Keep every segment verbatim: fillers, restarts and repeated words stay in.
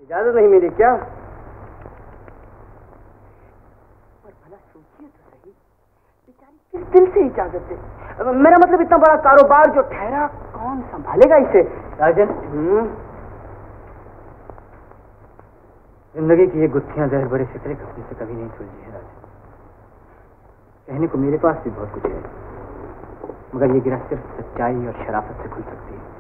इजाजत नहीं मिली क्या? पर भला सोचिए तो सही, बेचारी किस दिल से इजाजत दे? मेरा मतलब इतना बड़ा कारोबार जो ठहरा, कौन संभालेगा इसे? राजन, जिंदगी की ये गुत्थियां जहर भरे सिकरे कपड़े से कभी नहीं सुलझी है राजन। कहने को मेरे पास भी बहुत कुछ है, मगर ये गिरह सिर्फ सच्चाई और शराफत से खुल सकती है।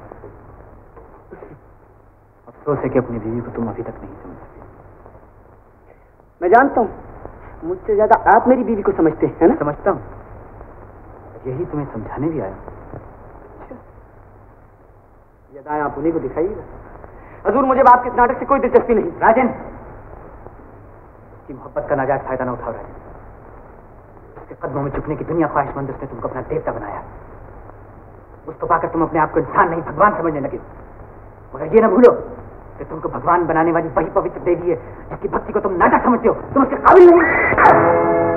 अफसोस है कि अपनी बीवी को तुम अभी तक नहीं समझ सके। मैं जानता हूँ, मुझसे ज्यादा आप मेरी बीवी को समझते हैं ना? समझता हूँ, यही तुम्हें समझाने भी आया। अच्छा, ये दाएं आप उन्हीं को दिखाइएगा। हजूर, मुझे बाप के इस नाटक से कोई दिलचस्पी नहीं। राजन, उसकी मोहब्बत का नाजायज फायदा न उठाओ राजन। उसके कदमों में झुकने की दुनिया ख्वाहिशमंद उसने तुमको अपना देवता बनाया। उसको पाकर तुम अपने आप को इंसान नहीं भगवान समझने लगे। मगर ये न भूलो कि तुमको भगवान बनाने वाली वही पवित्र देवी है जिसकी भक्ति को तुम नाटक समझते हो। तुम उसके काबिल नहीं।